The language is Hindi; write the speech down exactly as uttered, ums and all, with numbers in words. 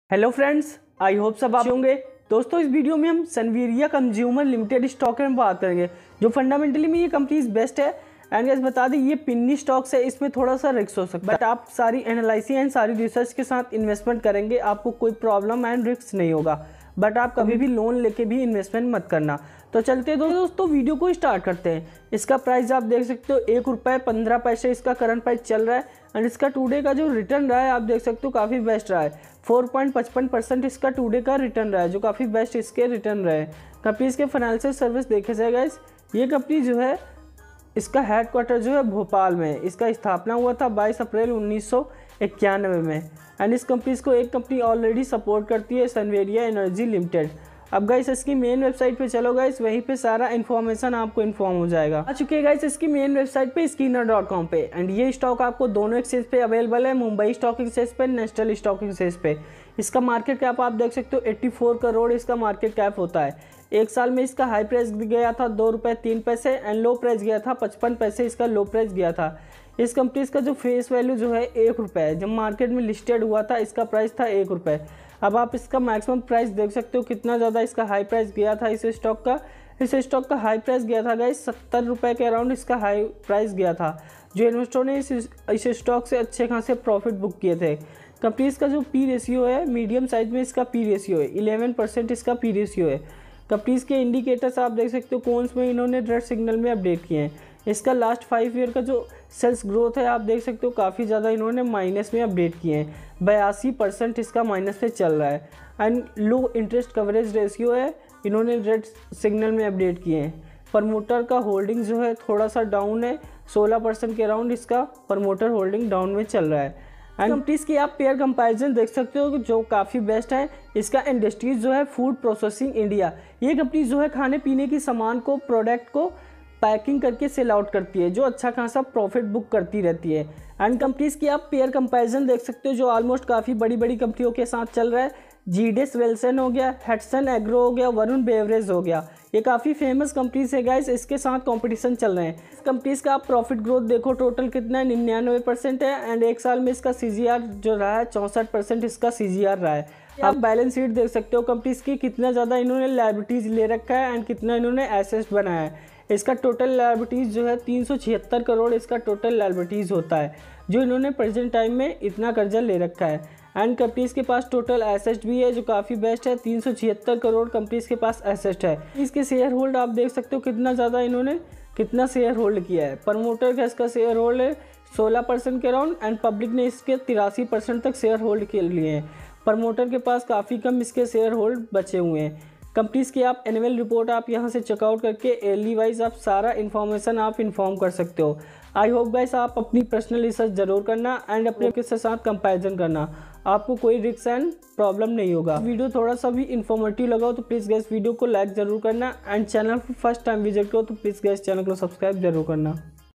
हेलो फ्रेंड्स, आई होप सब आप होंगे। दोस्तों, इस वीडियो में हम सनवीरिया कंज्यूमर लिमिटेड स्टॉक के में बात करेंगे जो फंडामेंटली में ये कंपनी बेस्ट है। एंड गाइस बता दें, ये पिन्नी स्टॉक्स है, इसमें थोड़ा सा रिस्क हो सकता है, बट आप सारी एनालिसिस एंड सारी रिसर्च के साथ इन्वेस्टमेंट करेंगे, आपको कोई प्रॉब्लम एंड रिस्क नहीं होगा। बट आप कभी भी लोन लेके भी इन्वेस्टमेंट मत करना। तो चलते हैं दोस्तों, वीडियो को स्टार्ट करते हैं। इसका प्राइस आप देख सकते हो एक रुपये पंद्रह पैसे इसका करंट प्राइस चल रहा है। एंड इसका टुडे का जो रिटर्न रहा है आप देख सकते हो काफ़ी बेस्ट रहा है। फोर पॉइंट पचपन परसेंट इसका टुडे का रिटर्न रहा है, जो काफ़ी बेस्ट इसके रिटर्न रहे। कंपनीज के फाइनेंशियल सर्विस देखे जाएगा, इस ये कंपनी जो है इसका हेडक्वार्टर जो है भोपाल में है। इसका स्थापना हुआ था बाईस अप्रैल उन्नीस सौ इक्यानवे में। एंड इस कंपनीज को एक कंपनी ऑलरेडी सपोर्ट करती है, सनवेरिया एनर्जी लिमिटेड। अब गाइस इसकी मेन वेबसाइट पे चलो गाइस, वहीं पे सारा इन्फॉर्मेशन आपको इन्फॉर्म हो जाएगा। आ चुके हैं गाइस इसकी मेन वेबसाइट पे स्कीनर डॉट कॉम पे। एंड ये स्टॉक आपको दोनों एक्सचेंज पे अवेलेबल है, मुंबई स्टॉक एक्सचेंज पे, नेशनल स्टॉक एक्सचेंज पे। इसका मार्केट कैप आप देख सकते हो चौरासी करोड़ इसका मार्केट कैप होता है। एक साल में इसका हाई प्राइस गया था दो रुपये तीन पैसे एंड लो प्राइस गया था पचपन पैसे इसका लो प्राइस गया था। इस कंपनी का जो फेस वैल्यू जो है एक रुपये है। जब मार्केट में लिस्टेड हुआ था इसका प्राइस था एक रुपये। अब आप इसका मैक्सिमम प्राइस देख सकते हो कितना ज़्यादा इसका हाई प्राइस गया था। इस स्टॉक का इस स्टॉक का हाई प्राइस गया था गाइस सत्तर रुपये के अराउंड इसका हाई प्राइस गया था, जो इन्वेस्टरों ने इस इस स्टॉक से अच्छे खासे प्रॉफिट बुक किए थे। कंपनीज का जो पी रेशियो है, मीडियम साइज में इसका पी रेशियो है, इलेवन परसेंट इसका पी रेशियो है। कंपनीज के इंडिकेटर्स आप देख सकते हो कौन में इन्होंने रेड सिग्नल में अपडेट किए हैं। इसका लास्ट फाइव ईयर का जो सेल्स ग्रोथ है आप देख सकते हो काफ़ी ज़्यादा इन्होंने माइनस में अपडेट किए हैं, बयासी परसेंट इसका माइनस पे चल रहा है। And low interest coverage ratio है, इन्होंने रेड सिग्नल में अपडेट किए हैं। प्रमोटर का होल्डिंग जो है थोड़ा सा डाउन है, सोलह परसेंट के अराउंड इसका प्रमोटर होल्डिंग डाउन में चल रहा है। एंड कंपनीज की आप पेयर कंपैरिजन देख सकते हो जो काफ़ी बेस्ट है। इसका इंडस्ट्रीज जो है फूड प्रोसेसिंग इंडिया, ये कंपनी जो है खाने पीने की सामान को, प्रोडक्ट को पैकिंग करके सेल आउट करती है, जो अच्छा खासा प्रॉफिट बुक करती रहती है। एंड कंपनीज की आप पेयर कंपैरिजन देख सकते हो जो ऑलमोस्ट काफ़ी बड़ी बड़ी कंपनियों के साथ चल रहा है। जीडेस वेल्सन हो गया, हेटसन एग्रो हो गया, वरुण बेवरेज हो गया, ये काफ़ी फेमस कंपनीज है गाइस, इसके साथ कंपटीशन चल रहे हैं। इस कंपनीज का आप प्रॉफिट ग्रोथ देखो टोटल कितना है, निन्यानवे परसेंट है। एंड एक साल में इसका सीजीआर जो रहा है चौंसठ परसेंट इसका सीजीआर रहा है। आप बैलेंस शीट देख सकते हो कंपनीज की कितना ज़्यादा इन्होंने लायबिलिटीज़ ले रखा है एंड कितना इन्होंने एसेट्स बनाया है। इसका टोटल लायबिलिटीज़ जो है तीन सौ छिहत्तर करोड़ इसका टोटल लायबिलिटीज़ होता है, जो इन्होंने प्रेजेंट टाइम में इतना कर्जा ले रखा है। एंड कंपनीज के पास टोटल एसेट भी है जो काफ़ी बेस्ट है, तीन सौ छिहत्तर करोड़ कंपनीज के पास एसेट है। इसके शेयर होल्ड आप देख सकते हो कितना ज़्यादा इन्होंने कितना शेयर होल्ड किया है। प्रमोटर का इसका शेयर होल्ड है सोलह परसेंट के अराउंड एंड पब्लिक ने इसके तिरासी परसेंट तक शेयर होल्ड के लिए हैं। प्रमोटर के पास काफ़ी कम इसके शेयर होल्ड बचे हुए हैं। कंपनीज की आप एनुअल रिपोर्ट आप यहां से चेकआउट करके एयरली वाइज आप सारा इन्फॉर्मेशन आप इन्फॉर्म कर सकते हो। आई होप गाइस आप अपनी पर्सनल रिसर्च जरूर करना एंड अपने के साथ कंपैरिजन करना, आपको कोई रिस्क एंड प्रॉब्लम नहीं होगा। वीडियो थोड़ा सा भी इन्फॉर्मेटिव लगा तो प्लीज़ गाइस वीडियो को लाइक जरूर करना एंड चैनल को फर्स्ट टाइम विजिट करो तो प्लीज़ गाइस चैनल को सब्सक्राइब जरूर करना।